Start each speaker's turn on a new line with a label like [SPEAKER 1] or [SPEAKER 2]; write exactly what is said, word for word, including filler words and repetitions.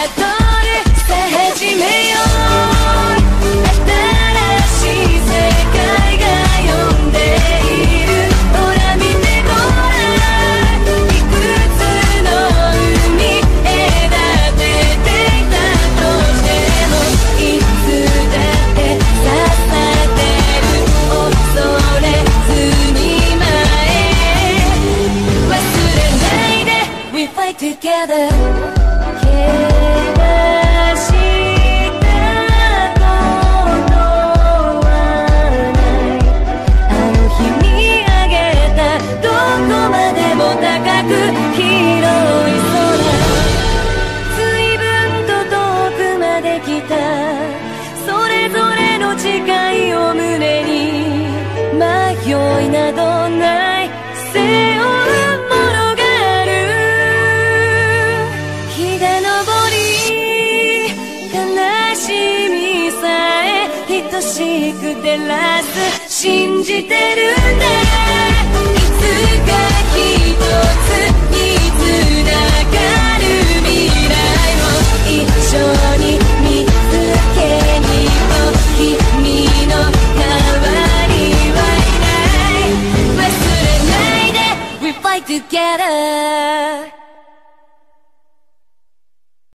[SPEAKER 1] トルさあ始めよう。新しい世界が呼んでいる。ほら見てごらん、いくつの海隔てていたとしても、いつだって支えてる。恐れずに前へ忘れないで We fight together。 怪我したことはない。あの日見上げたどこまでも高く広い空、随分と遠くまで来た。それぞれの誓いを胸に迷いなどない背負うものがある。日が昇り悲しみさえ等しく照らす。信じてるんだ。いつか一つにつながる未来を一緒に見つけにと君の代わりはいない。忘れないで We fight together。